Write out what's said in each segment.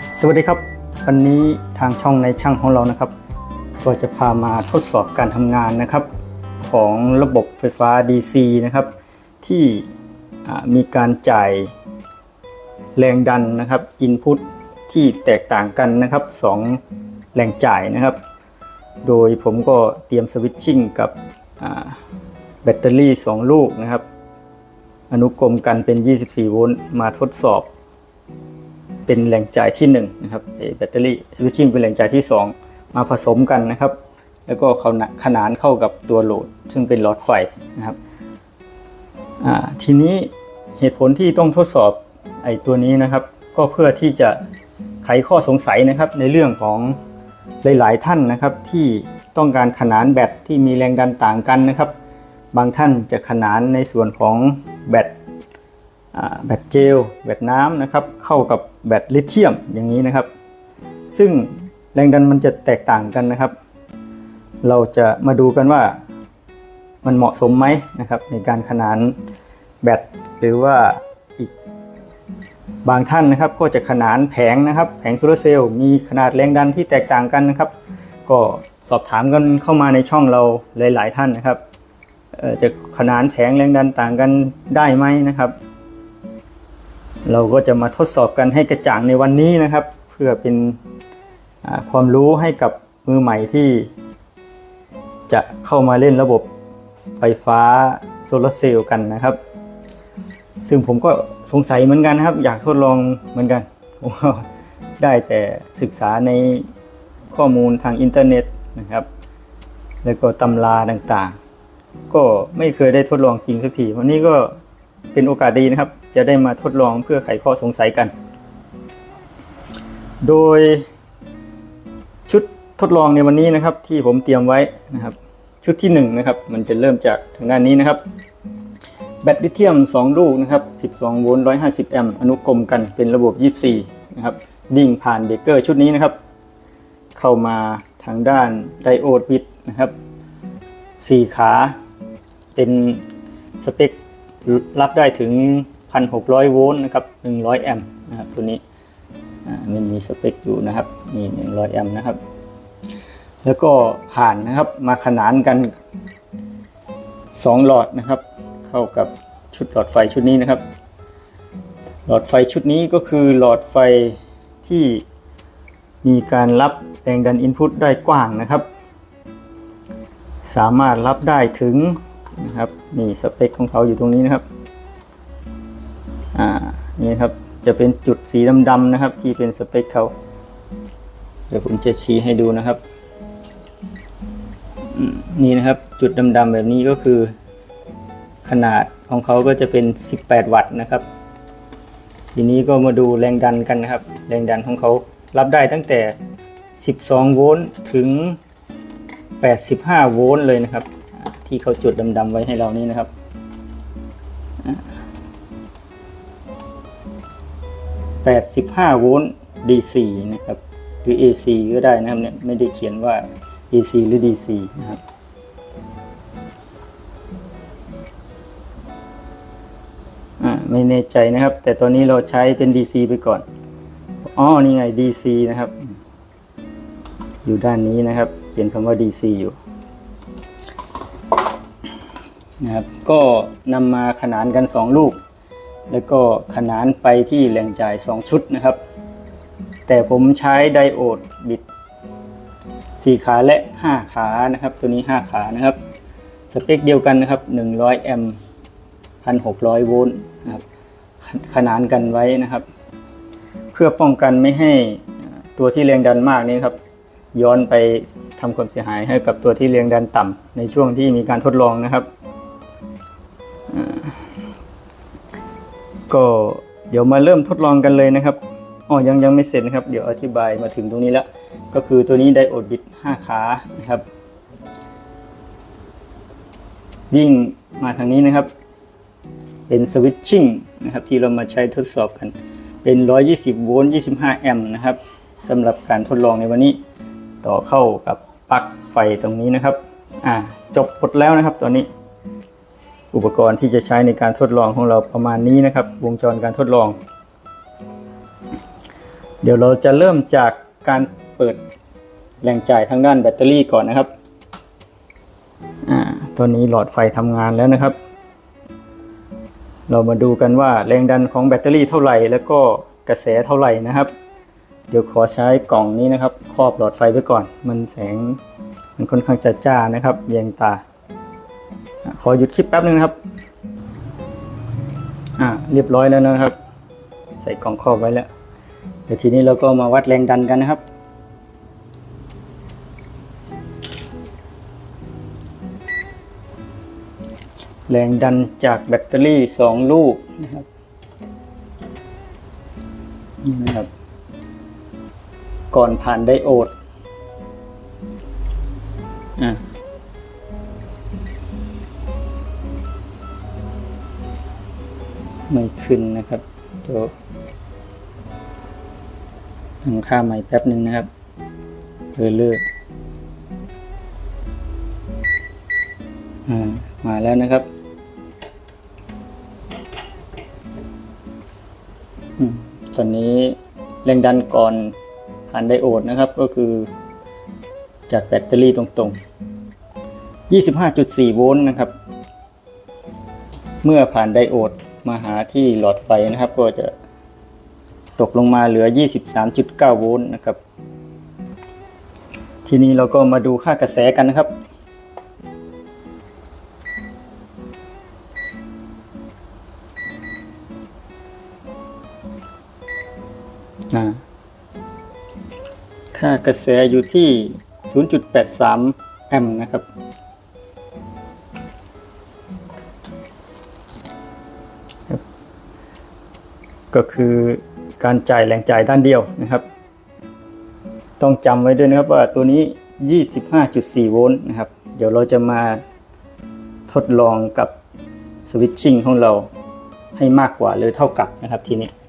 สวัสดีครับวันนี้ทางช่องในช่างของเรานะครับก็จะพามาทดสอบการทำงานนะครับของระบบไฟฟ้า DC นะครับที่มีการจ่ายแรงดันนะครับ Input ที่แตกต่างกันนะครับ2แรงจ่ายนะครับโดยผมก็เตรียมสวิตชิ่งกับแบตเตอรี่2ลูกนะครับอนุกรมกันเป็น24โวลต์มาทดสอบเป็นแรงจ่ายที่1นะครับแบตเตอรี่สวิตชิ่งเป็นแรงจ่ายที่2มาผสมกันนะครับแล้วก็ขนานเข้ากับตัวโหลดซึ่งเป็นหลอดไฟนะครับทีนี้เหตุผลที่ต้องทดสอบตัวนี้นะครับก็เพื่อที่จะไขข้อสงสัยนะครับในเรื่องของหลายๆท่านนะครับที่ต้องการขนานแบตที่มีแรงดันต่างกันนะครับบางท่านจะขนานในส่วนของแบตเจลแบตน้ำนะครับเข้ากับแบตลิเธียมอย่างนี้นะครับซึ่งแรงดันมันจะแตกต่างกันนะครับเราจะมาดูกันว่ามันเหมาะสมไหมนะครับในการขนานแบตหรือว่าอีกบางท่านนะครับก็จะขนานแผงนะครับแผงโซลาร์เซลล์มีขนาดแรงดันที่แตกต่างกันนะครับก็สอบถามกันเข้ามาในช่องเราหลายๆท่านนะครับจะขนานแผงแรงดันต่างกันได้ไหมนะครับเราก็จะมาทดสอบกันให้กระจ่างในวันนี้นะครับเพื่อเป็นความรู้ให้กับมือใหม่ที่จะเข้ามาเล่นระบบไฟฟ้าโซลาร์เซลล์กันนะครับซึ่งผมก็สงสัยเหมือนกันนะครับอยากทดลองเหมือนกันผมก็ได้แต่ศึกษาในข้อมูลทางอินเทอร์เน็ตนะครับแล้วก็ตำราต่างๆก็ไม่เคยได้ทดลองจริงสักทีวันนี้ก็เป็นโอกาสดีนะครับจะได้มาทดลองเพื่อไขข้อสงสัยกันโดยชุดทดลองในวันนี้นะครับที่ผมเตรียมไว้นะครับชุดที่1นะครับมันจะเริ่มจากทางด้านนี้นะครับแบตลิเธียม2ลูกนะครับ12โวลต์150แอมป์อนุกรมกันเป็นระบบ24นะครับวิ่งผ่านเบรกเกอร์ชุดนี้นะครับเข้ามาทางด้านไดโอดบิดนะครับ4ขาเป็นสเปครับได้ถึง 1,600 โวลต์นะครับ100แอมป์นะครับตัวนี้มันมีสเปคอยู่นะครับนี่100แอมป์นะครับแล้วก็ผ่านนะครับมาขนานกัน2หลอดนะครับเข้ากับชุดหลอดไฟชุดนี้นะครับหลอดไฟชุดนี้ก็คือหลอดไฟที่มีการรับแรงดันอินพุตได้กว้างนะครับสามารถรับได้ถึงนะครับนี่สเปคของเขาอยู่ตรงนี้นะครับนี่ครับจะเป็นจุดสีดำๆนะครับที่เป็นสเปคเขาเดี๋ยวผมจะชี้ให้ดูนะครับนี่นะครับจุดดำๆแบบนี้ก็คือขนาดของเขาก็จะเป็น18วัตต์นะครับทีนี้ก็มาดูแรงดันกันนะครับแรงดันของเขารับได้ตั้งแต่12โวลต์ถึง85โวลต์เลยนะครับที่เขาจุดดำๆไว้ให้เรานี้นะครับ85โวลต์ DC นะครับหรือ AC ก็ได้นะครับเนี่ยไม่ได้เขียนว่า AC หรือ DC นะครับไม่แน่ใจนะครับแต่ตอนนี้เราใช้เป็น DC ไปก่อนนี่ไง DC นะครับอยู่ด้านนี้นะครับเขียนคำว่า DC อยู่นะครับก็นำมาขนานกัน2ลูกแล้วก็ขนานไปที่แรงจ่าย2ชุดนะครับแต่ผมใช้ไดโอดบิด4ขาและ5ขานะครับตัวนี้5ขานะครับสเปคเดียวกันนะครับ100แอมป์1,600 โวลต์นะครับขนานกันไว้นะครับเพื่อป้องกันไม่ให้ตัวที่แรงดันมากนี้ครับย้อนไปทำความเสียหายให้กับตัวที่แรงดันต่ำในช่วงที่มีการทดลองนะครับก็เดี๋ยวมาเริ่มทดลองกันเลยนะครับยังไม่เสร็จนะครับเดี๋ยวอธิบายมาถึงตรงนี้แล้วก็คือตัวนี้ไดโอดบิด5ขานะครับวิ่งมาทางนี้นะครับเป็นสวิตชิ่งนะครับที่เรามาใช้ทดสอบกันเป็น120โวลต์25แอมป์นะครับสำหรับการทดลองในวันนี้ต่อเข้ากับปลั๊กไฟตรงนี้นะครับจบหมดแล้วนะครับตอนนี้อุปกรณ์ที่จะใช้ในการทดลองของเราประมาณนี้นะครับวงจรการทดลองเดี๋ยวเราจะเริ่มจากการเปิดแรงจ่ายทางด้านแบตเตอรี่ก่อนนะครับตอนนี้หลอดไฟทำงานแล้วนะครับเรามาดูกันว่าแรงดันของแบตเตอรี่เท่าไหร่แล้วก็กระแสเท่าไหร่นะครับเดี๋ยวขอใช้กล่องนี้นะครับครอบหลอดไฟไว้ก่อนมันแสงมันค่อนข้างจะจ้านะครับแยงตาขอหยุดคลิปแป๊บนึงนะครับเรียบร้อยแล้วนะครับใส่กล่องครอบไว้แล้วเดี๋ยวทีนี้เราก็มาวัดแรงดันกันนะครับแรงดันจากแบตเตอรี่2ลูกนะครับนี่นะครับก่อนผ่านไดโอดไม่ขึ้นนะครับเดี๋ยวตั้งค่าใหม่แป๊บหนึ่งนะครับเลิกมาแล้วนะครับตอนนี้แรงดันก่อนผ่านไดโอดนะครับก็คือจากแบตเตอรี่ตรงๆ 25.4 โวลต์นะครับเมื่อผ่านไดโอดมาหาที่หลอดไฟนะครับก็จะตกลงมาเหลือ 23.9 โวลต์นะครับทีนี้เราก็มาดูค่ากระแสกันนะครับค่ากระแสอยู่ที่ 0.83 แอมป์นะครับก็คือการจ่ายแรงจ่ายด้านเดียวนะครับต้องจำไว้ด้วยนะครับว่าตัวนี้ 25.4 โวลต์นะครับเดี๋ยวเราจะมาทดลองกับสวิตชิ่งของเราให้มากกว่าหรือเท่ากับนะครับทีนี้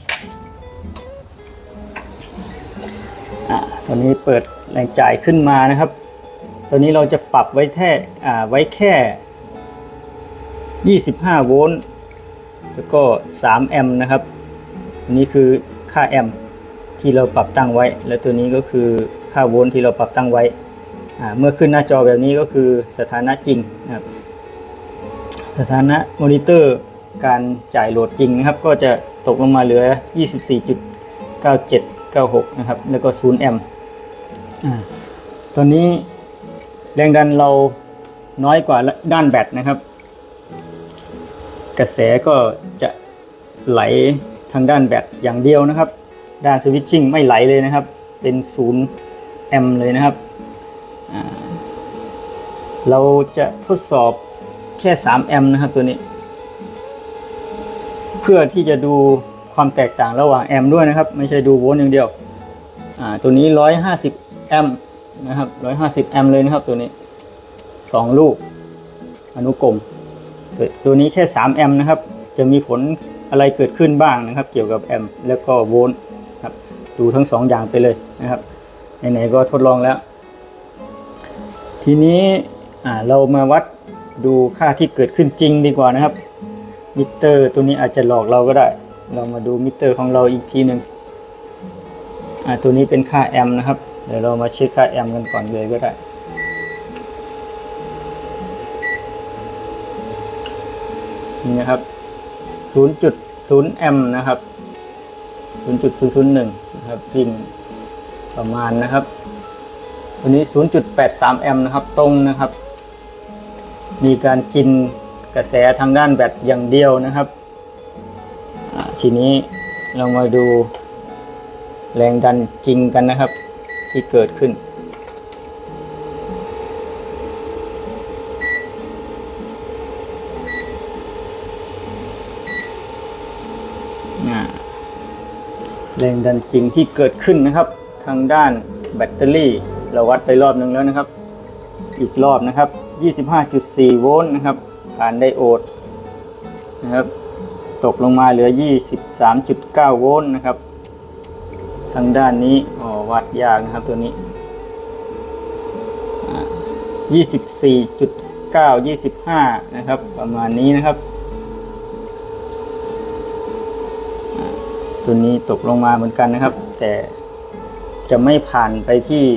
ตอนนี้เปิดแรงจ่ายขึ้นมานะครับตอนนี้เราจะปรับไว้แค่ 25 โวลต์แล้วก็3 แอมป์นะครับอันนี้คือค่าแอมป์ที่เราปรับตั้งไว้และตัวนี้ก็คือค่าโวลต์ที่เราปรับตั้งไว้เมื่อขึ้นหน้าจอแบบนี้ก็คือสถานะจริงนะครับสถานะมอนิเตอร์การจ่ายโหลดจริงนะครับก็จะตกลงมาเหลือ 24.9796 นะครับแล้วก็0 แอมป์ตอนนี้แรงดันเราน้อยกว่าด้านแบตนะครับกระแสก็จะไหลทางด้านแบตอย่างเดียวนะครับด้านสวิตชิ่งไม่ไหลเลยนะครับเป็น0 แอมป์เลยนะครับเราจะทดสอบแค่3 แอมป์นะครับตัวนี้เพื่อที่จะดูความแตกต่างระหว่างแอมป์ด้วยนะครับไม่ใช่ดูโวลต์อย่างเดียวตัวนี้150 แอมป์นะครับ150 แอมป์เลยนะครับตัวนี้2 ลูกอนุกรมตัวนี้แค่3 แอมป์นะครับจะมีผลอะไรเกิดขึ้นบ้างนะครับเกี่ยวกับแอมป์แล้วก็โวลต์ครับดูทั้ง2อย่างไปเลยนะครับไหนๆก็ทดลองแล้วทีนี้เรามาวัดดูค่าที่เกิดขึ้นจริงดีกว่านะครับมิเตอร์ตัวนี้อาจจะหลอกเราก็ได้เรามาดูมิเตอร์ของเราอีกทีหนึ่งตัวนี้เป็นค่าแอมป์นะครับเดี๋ยวเรามาเช็คค่าแอมป์กันก่อนเลยก็ได้นี่นะครับ 0.0 แอมป์นะครับ 0.001 นะครับพิงประมาณนะครับตัวนี้ 0.83 แอมป์นะครับตรงนะครับมีการกินกระแสทางด้านแบตอย่างเดียวนะครับทีนี้เรามาดูแรงดันจริงกันนะครับที่เกิดขึ้นแรงดันจริงที่เกิดขึ้นนะครับทางด้านแบตเตอรี่เราวัดไปรอบนึงแล้วนะครับอีกรอบนะครับ 25.4 โวลต์นะครับผ่านไดโอดนะครับตกลงมาเหลือ 23.9 โวลต์นะครับทางด้านนี้วัดยากนะครับตัวนี้ 24.9 25 นะครับประมาณนี้นะครับตัวนี้ตกลงมาเหมือนกันนะครับแต่จะไม่ผ่านไปที่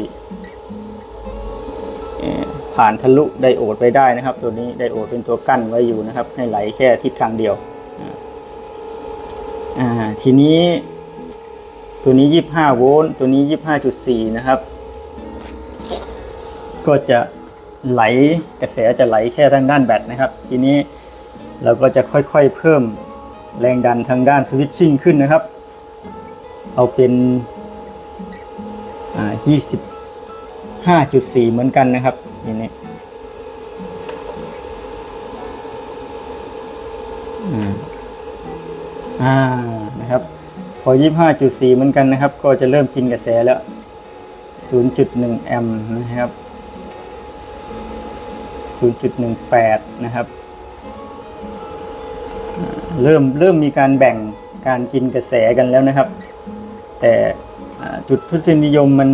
ผ่านทะลุไดโอดไปได้นะครับตัวนี้ไดโอดเป็นตัวกั้นไว้อยู่นะครับให้ไหลแค่ทิศทางเดียวทีนี้ตัวนี้25โวลต์ตัวนี้ 25.4 นะครับก็จะไหลกระแสจะไหลแค่ทางด้านแบตนะครับทีนี้เราก็จะค่อยๆเพิ่มแรงดันทางด้านสวิตชิ่งขึ้นนะครับเอาเป็น25.4 เหมือนกันนะครับทีนี้นะครับพอ 25.4 เหมือนกันนะครับก็จะเริ่มกินกระแสแล้ว 0.1 แอมป์นะครับ 0.18 นะครับเริ่มมีการแบ่งการกินกระแสกันแล้วนะครับแต่จุดทศนิยมมัน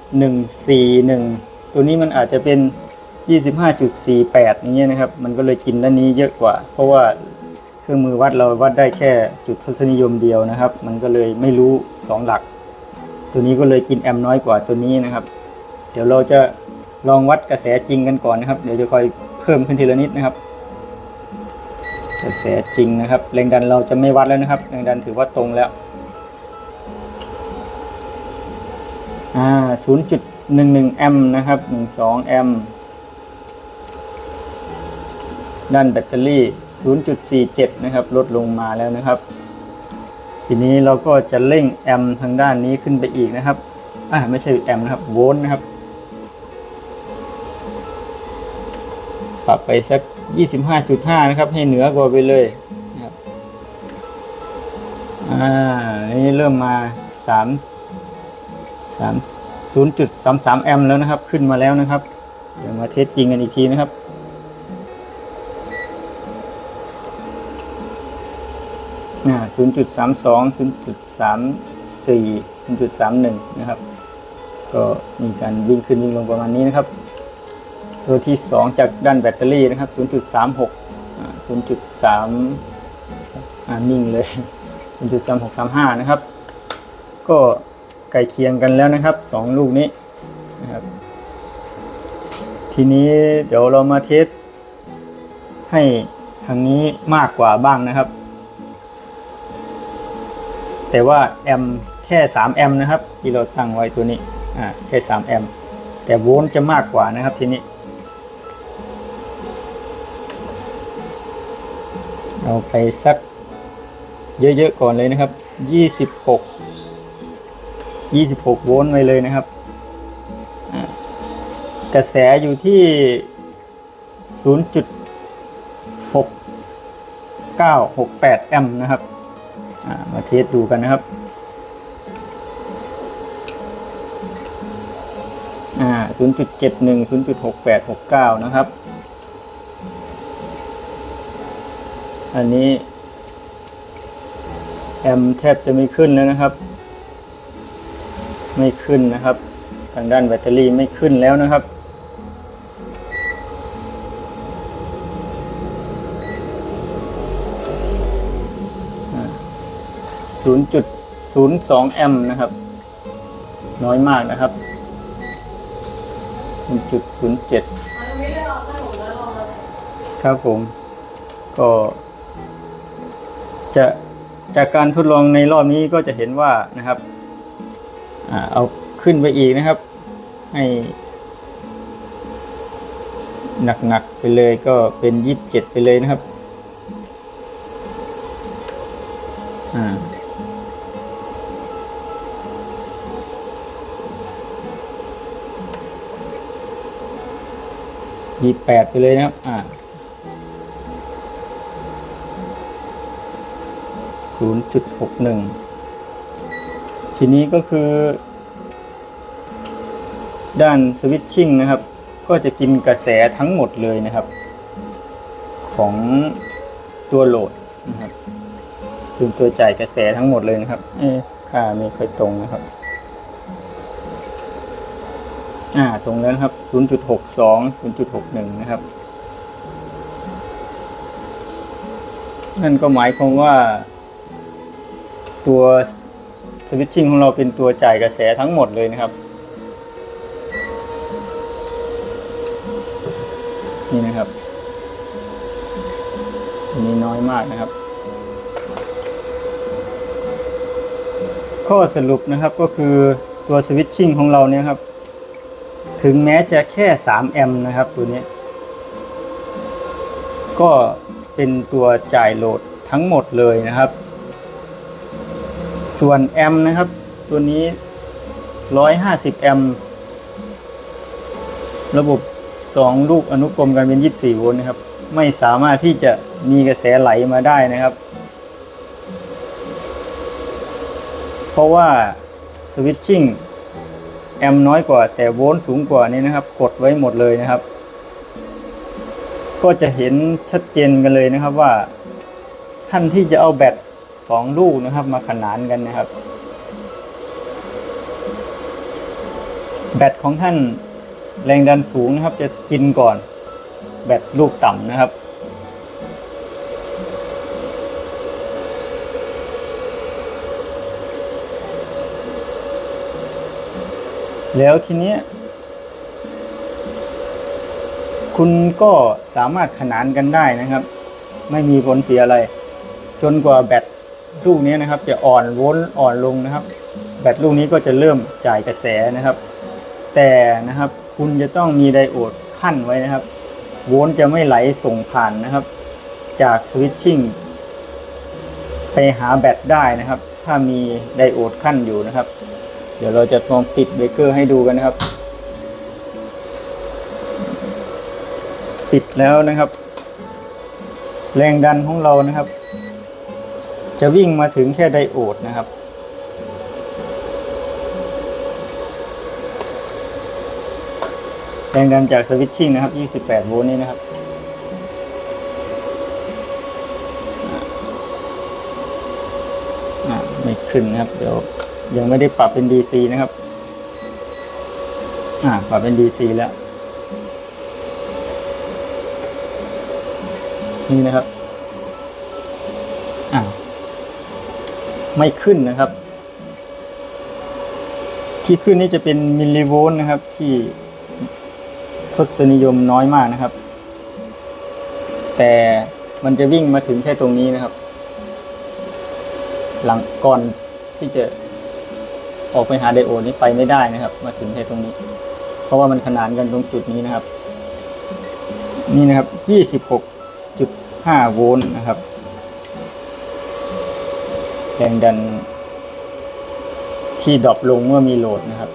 141ตัวนี้มันอาจจะเป็น 25.48 อย่างเงี้ยนะครับมันก็เลยกินด้านนี้เยอะกว่าเพราะว่าเครื่องมือวัดเราวัดได้แค่จุดทศนิยมเดียวนะครับมันก็เลยไม่รู้2หลักตัวนี้ก็เลยกินแอมป์น้อยกว่าตัวนี้นะครับเดี๋ยวเราจะลองวัดกระแสจริงกันก่อนนะครับเดี๋ยวจะค่อยเพิ่มขึ้นทีละนิดนะครับกระแสจริงนะครับแรงดันเราจะไม่วัดแล้วนะครับแรงดันถือว่าตรงแล้ว0.11 แอมป์นะครับ12 แอมป์ด้านแบตเตอรี่ 0.47 นะครับลดลงมาแล้วนะครับทีนี้เราก็จะเร่งแอมป์ทางด้านนี้ขึ้นไปอีกนะครับไม่ใช่แอมป์นะครับโวลต์นะครับปรับไปสัก 25.5 นะครับให้เหนือกว่าไปเลยนะครับนี่เริ่มมา0.33 แอมป์แล้วนะครับขึ้นมาแล้วนะครับเดี๋ยวมาเทสจริงกันอีกทีนะครับ0.32 0.34 0.31 นะครับก็มีการวิ่งขึ้นวิ่งลงประมาณนี้นะครับตัวที่2จากด้านแบตเตอรี่นะครับ 0.36 0.3 นิ่งเลย 0.3635 นะครับก็ใกล้เคียงกันแล้วนะครับ2ลูกนี้นะครับทีนี้เดี๋ยวเรามาเทสให้ทางนี้มากกว่าบ้างนะครับแต่ว่าแอมป์แค่3แอมป์นะครับที่เราตั้งไว้ตัวนี้แค่3แอมป์แต่โวลต์จะมากกว่านะครับทีนี้เอาไปสักเยอะๆก่อนเลยนะครับ26โวลต์ไว้เลยนะครับกระแสอยู่ที่ 0.6968 แอมป์นะครับมาเทสดูกันนะครับ0.71 0.6869 นะครับอันนี้แอมป์แทบจะไม่ขึ้นแล้วนะครับไม่ขึ้นนะครับทางด้านแบตเตอรี่ไม่ขึ้นแล้วนะครับ0.02 แอมป์นะครับน้อยมากนะครับ 1.07 ครับผมก็จากการทดลองในรอบนี้ก็จะเห็นว่านะครับเอาขึ้นไปอีกนะครับให้หนักๆไปเลยก็เป็น27ไปเลยนะครับ28ไปเลยนะครับ0.61 ทีนี้ก็คือด้านสวิตชิ่งนะครับก็จะกินกระแสทั้งหมดเลยนะครับของตัวโหลดนะครับคือตัวจ่ายกระแสทั้งหมดเลยนะครับค่าไม่ค่อยตรงนะครับตรงแล้วครับ 0.62 0.61 นะครับนั่นก็หมายความว่าตัวสวิตชิ่งของเราเป็นตัวจ่ายกระแสทั้งหมดเลยนะครับนี่นะครับอันนี้น้อยมากนะครับข้อสรุปนะครับก็คือตัวสวิตชิ่งของเราเนี่ยครับถึงแม้จะแค่3แอมป์นะครับตัวนี้ก็เป็นตัวจ่ายโหลดทั้งหมดเลยนะครับส่วนแอมป์นะครับตัวนี้150แอมป์ระบบ2ลูกอนุกรมกันเป็น24โวลต์นะครับไม่สามารถที่จะมีกระแสไหลมาได้นะครับเพราะว่าสวิตชิ่งแอมป์น้อยกว่าแต่โวลต์สูงกว่านี้นะครับกดไว้หมดเลยนะครับก็จะเห็นชัดเจนกันเลยนะครับว่าท่านที่จะเอาแบต2ลูกนะครับมาขนานกันนะครับแบตของท่านแรงดันสูงนะครับจะกินก่อนแบตลูกต่ำนะครับแล้วทีนี้คุณก็สามารถขนานกันได้นะครับไม่มีผลเสียอะไรจนกว่าแบตลูกนี้นะครับจะอ่อนโวลต์อ่อนลงนะครับแบตลูกนี้ก็จะเริ่มจ่ายกระแสนะครับแต่นะครับคุณจะต้องมีไดโอดขั้นไว้นะครับโวลต์จะไม่ไหลส่งผ่านนะครับจากสวิตชิ่งไปหาแบตได้นะครับถ้ามีไดโอดขั้นอยู่นะครับเดี๋ยวเราจะลองปิดเบรกเกอร์ให้ดูกันนะครับปิดแล้วนะครับแรงดันของเรานะครับจะวิ่งมาถึงแค่ไดโอดนะครับแรงดันจากสวิตชิ่งนะครับ28โวลต์นี่นะครับไม่ขึ้นนะครับเดี๋ยวยังไม่ได้ปรับเป็น DC นะครับปรับเป็น DC แล้วนี่นะครับไม่ขึ้นนะครับที่ขึ้นนี่จะเป็นมิลลิโวลต์นะครับที่ทศนิยมน้อยมากนะครับแต่มันจะวิ่งมาถึงแค่ตรงนี้นะครับหลังก่อนที่จะออกไปหาไดโอดนี้ไปไม่ได้นะครับมาถึงแค่ตรงนี้เพราะว่ามันขนานกันตรงจุดนี้นะครับนี่นะครับ26.5โวลต์นะครับแรงดันที่ดรอปลงเมื่อมีโหลดนะครับ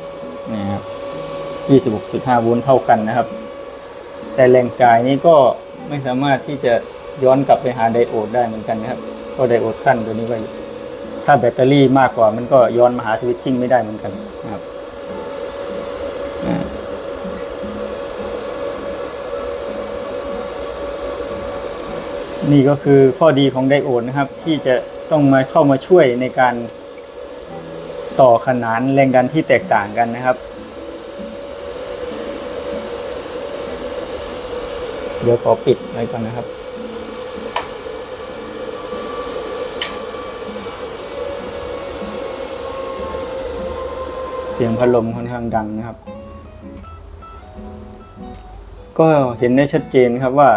26.5โวลต์เท่ากันนะครับแต่แรงจ่ายนี้ก็ไม่สามารถที่จะย้อนกลับไปหาไดโอดได้เหมือนกันนะครับเพราะไดโอดขั้นตัวนี้ก็ถ้าแบตเตอรี่มากกว่ามันก็ย้อนมาหาสวิตชิ่งไม่ได้เหมือนกันนะครับนี่ก็คือข้อดีของไดโอดนะครับที่จะต้องมาเข้ามาช่วยในการต่อขนานแรงดันที่แตกต่างกันนะครับเดี๋ยวขอปิดไว้ก่อนนะครับเสียงพัดลมค่อนข้างดังนะครับก็เห็นได้ชัดเจนครับว่า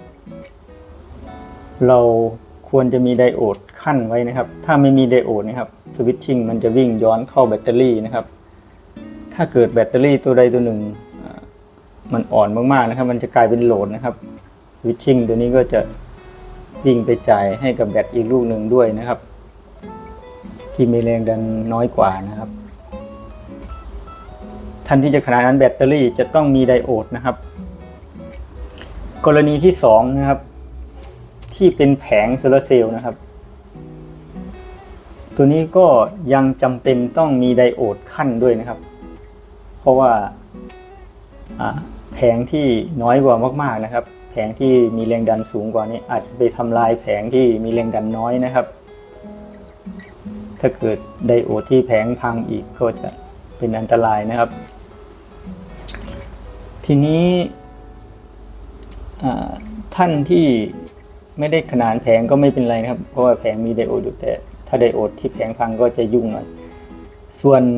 เราควรจะมีไดโอดขั้นไว้นะครับถ้าไม่มีไดโอดนะครับสวิตชิ่งมันจะวิ่งย้อนเข้าแบตเตอรี่นะครับถ้าเกิดแบตเตอรี่ตัวใดตัวหนึ่งมันอ่อนมากๆนะครับมันจะกลายเป็นโหลดนะครับสวิตชิ่งตัวนี้ก็จะวิ่งไปจ่ายให้กับแบตอีกลูกหนึ่งด้วยนะครับที่มีแรงดันน้อยกว่านะครับท่านที่จะขนานแบตเตอรี่จะต้องมีไดโอดนะครับกรณีที่2นะครับที่เป็นแผงโซลาร์เซลล์นะครับตัวนี้ก็ยังจำเป็นต้องมีไดโอดขั้นด้วยนะครับเพราะว่าแผงที่น้อยกว่ามากๆนะครับแผงที่มีแรงดันสูงกว่านี้อาจจะไปทำลายแผงที่มีแรงดันน้อยนะครับถ้าเกิดไดโอดที่แผงพังอีกก็จะเป็นอันตรายนะครับทีนี้ท่านที่ไม่ได้ขนานแผงก็ไม่เป็นไรนะครับเพราะว่าแผงมีไดโอดอยู่แต่ถ้าไดโอดที่แผงพังก็จะยุ่งหน่อยส่วน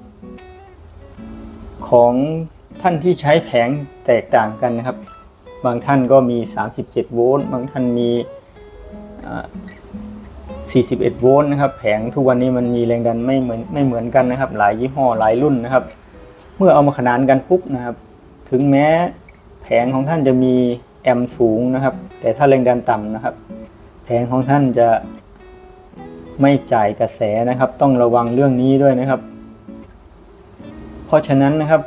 ของท่านที่ใช้แผงแตกต่างกันนะครับบางท่านก็มี37โวลต์บางท่านมี41โวลต์นะครับแผงทุกวันนี้มันมีแรงดันไม่เหมือนกันนะครับหลายยี่ห้อหลายรุ่นนะครับเมื่อเอามาขนานกันปุ๊บนะครับถึงแม้แผงของท่านจะมีแอมป์สูงนะครับแต่ถ้าแรงดันต่ำนะครับแผงของท่านจะไม่จ่ายกระแสนะครับต้องระวังเรื่องนี้ด้วยนะครับเพราะฉะนั้นนะครับ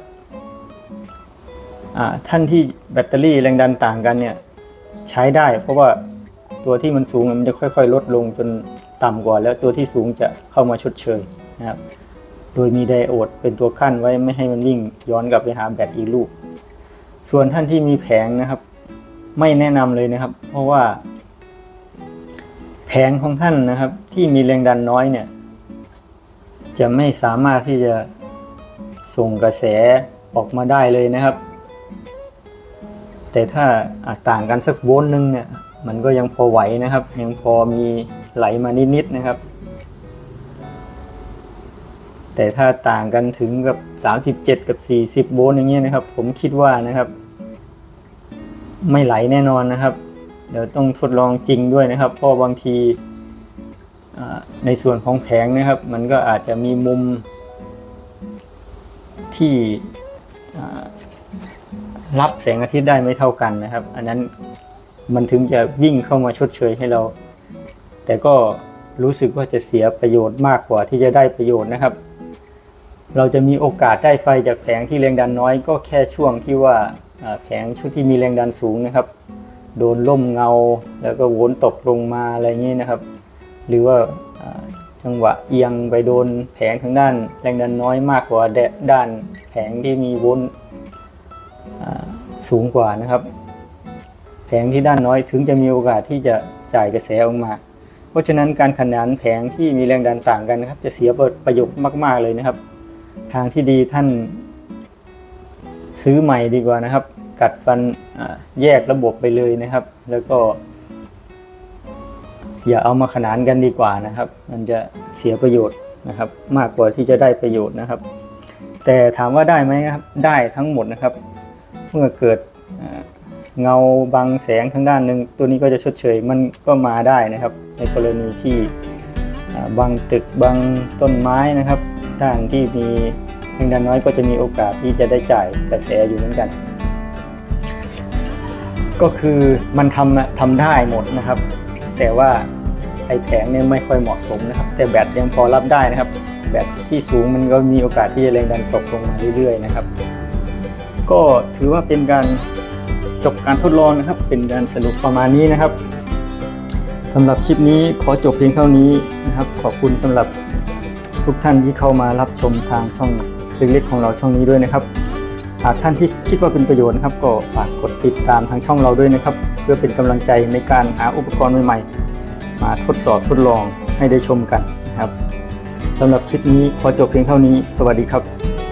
ท่านที่แบตเตอรี่แรงดันต่างกันเนี่ยใช้ได้เพราะว่าตัวที่มันสูงมันจะค่อยๆลดลงจนต่ำกว่าแล้วตัวที่สูงจะเข้ามาชดเชยนะครับโดยมีไดโอดเป็นตัวขั้นไว้ไม่ให้มันวิ่งย้อนกลับไปหาแบตอีกลูกส่วนท่านที่มีแผงนะครับไม่แนะนำเลยนะครับเพราะว่าแผงของท่านนะครับที่มีแรงดันน้อยเนี่ยจะไม่สามารถที่จะส่งกระแสออกมาได้เลยนะครับแต่ถ้าต่างกันสักโวลต์นึงเนี่ยมันก็ยังพอไหวนะครับยังพอมีไหลมานิดๆนะครับแต่ถ้าต่างกันถึงกับ37กับ40โวลต์อย่างเงี้ยนะครับผมคิดว่านะครับไม่ไหลแน่นอนนะครับเดี๋ยวต้องทดลองจริงด้วยนะครับเพราะบางทีในส่วนของแผงนะครับมันก็อาจจะมีมุมที่รับแสงอาทิตย์ได้ไม่เท่ากันนะครับอันนั้นมันถึงจะวิ่งเข้ามาชดเชยให้เราแต่ก็รู้สึกว่าจะเสียประโยชน์มากกว่าที่จะได้ประโยชน์นะครับเราจะมีโอกาสได้ไฟจากแผงที่แรงดันน้อยก็แค่ช่วงที่ว่าแผงชุดที่มีแรงดันสูงนะครับโดนล่มเงาแล้วก็โวลต์ตกลงมาอะไรเงี้ยนะครับหรือว่าจังหวะเอียงไปโดนแผงทางด้านแรงดันน้อยมากกว่าด้านแผงที่มีโวลต์สูงกว่านะครับแผงที่ด้านน้อยถึงจะมีโอกาสที่จะจ่ายกระแสออกมาเพราะฉะนั้นการขนานแผงที่มีแรงดันต่างกันนะครับจะเสียประโยชน์มากๆเลยนะครับทางที่ดีท่านซื้อใหม่ดีกว่านะครับกัดฟันแยกระบบไปเลยนะครับแล้วก็อย่าเอามาขนานกันดีกว่านะครับมันจะเสียประโยชน์นะครับมากกว่าที่จะได้ประโยชน์นะครับแต่ถามว่าได้ไหมครับได้ทั้งหมดนะครับเมื่อเกิดเงาบังแสงทางด้านหนึ่งตัวนี้ก็จะชดเชยมันก็มาได้นะครับในกรณีที่บังตึกบังต้นไม้นะครับด้านที่มีแรงดันน้อยก็จะมีโอกาสที่จะได้จ่ายกระแสอยู่เหมือนกันก็คือมันทำได้หมดนะครับแต่ว่าไอ้แผงเนี่ยไม่ค่อยเหมาะสมนะครับแต่แบตยังพอรับได้นะครับแบตที่สูงมันก็มีโอกาสที่จะแรงดันตกลงมาเรื่อยๆนะครับก็ถือว่าเป็นการจบการทดลองนะครับเป็นการสรุปประมาณนี้นะครับสำหรับคลิปนี้ขอจบเพียงเท่านี้นะครับขอบคุณสำหรับทุกท่านที่เข้ามารับชมทางช่องเล็กๆของเราช่องนี้ด้วยนะครับหากท่านที่คิดว่าเป็นประโยชน์นะครับก็ฝากกดติดตามทางช่องเราด้วยนะครับเพื่อเป็นกำลังใจในการหาอุปกรณ์ใหม่ๆมาทดสอบทดลองให้ได้ชมกันนะครับสำหรับคลิปนี้ขอจบเพียงเท่านี้สวัสดีครับ